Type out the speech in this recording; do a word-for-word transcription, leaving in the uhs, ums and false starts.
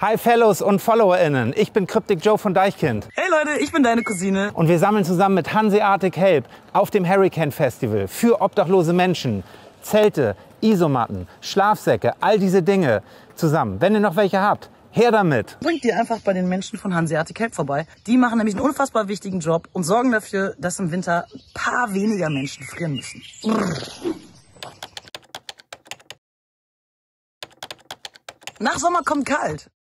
Hi Fellows und FollowerInnen, ich bin Cryptic Joe von Deichkind. Hey Leute, ich bin deine Cousine. Und wir sammeln zusammen mit Hanseatic Help auf dem Hurricane Festival für obdachlose Menschen Zelte, Isomatten, Schlafsäcke, all diese Dinge zusammen. Wenn ihr noch welche habt, her damit! Bringt die einfach bei den Menschen von Hanseatic Help vorbei. Die machen nämlich einen unfassbar wichtigen Job und sorgen dafür, dass im Winter ein paar weniger Menschen frieren müssen. Nach Sommer kommt kalt.